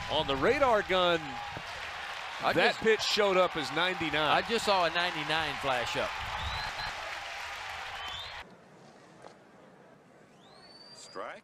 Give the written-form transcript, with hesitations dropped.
On the radar gun, that pitch showed up as 99. I just saw a 99 flash up. Strike.